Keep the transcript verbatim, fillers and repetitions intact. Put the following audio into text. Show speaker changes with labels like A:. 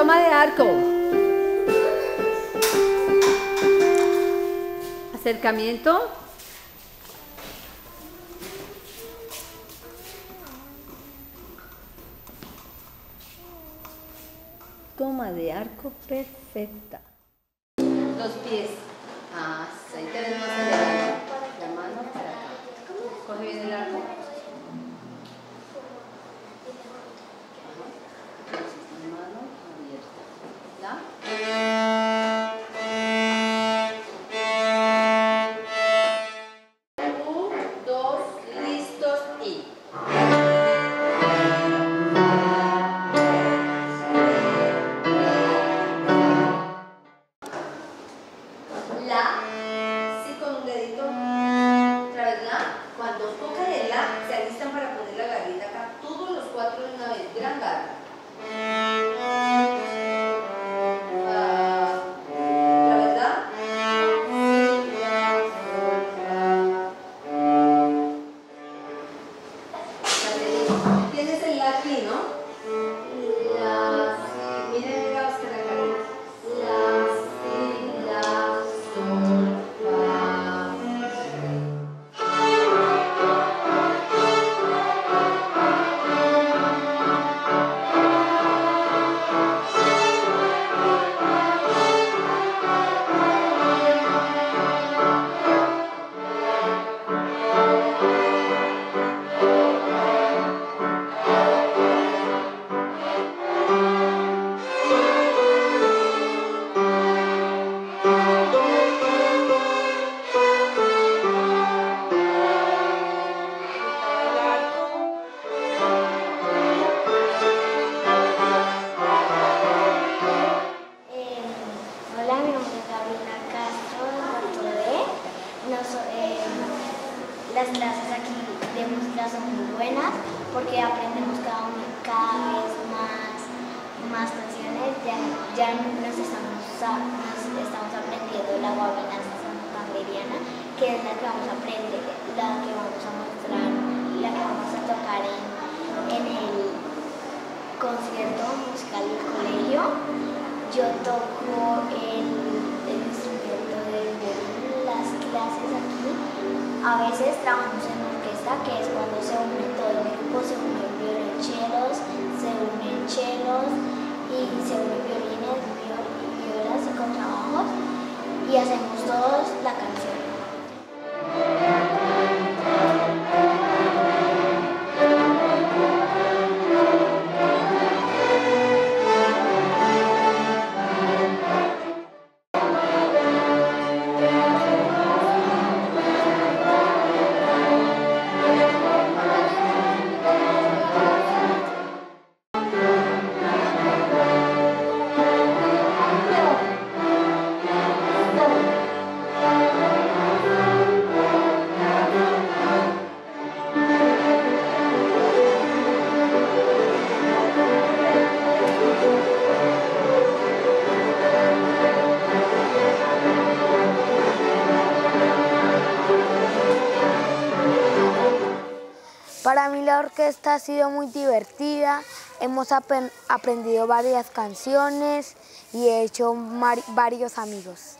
A: toma de arco. Acercamiento. Toma de arco perfecta. Los pies. Ah, ahí te ves más allá. La mano para acá. Coge bien el arco. La mano abierta. ¿Ya? Un, dos, listos y... La, sí, con un dedito, otra vez la, cuando tocan el la, se alistan para poner la garrita acá, todos los cuatro de una vez, gran garra. Ah, otra vez la, si, la, sol, la. Tienes el la aquí, ¿no? La, si, miren la Oscar acá. La, si, la, sol, fa.
B: Las clases aquí de música son muy buenas porque aprendemos cada, cada vez más, más canciones. Ya, ya nos, estamos, nos estamos aprendiendo la guabina santandereana, que es la que vamos a aprender, la que vamos a mostrar, la que vamos a tocar en, en el concierto musical del colegio. Yo toco el, el instrumento del violín, las clases aquí. A veces trabajamos en orquesta, que es cuando se une todo el grupo, se unen violonchelos, se unen chelos y se unen violines, viol violas y contrabajos y hacemos todos la canción.
C: Para mí la orquesta ha sido muy divertida, hemos aprendido varias canciones y he hecho varios amigos.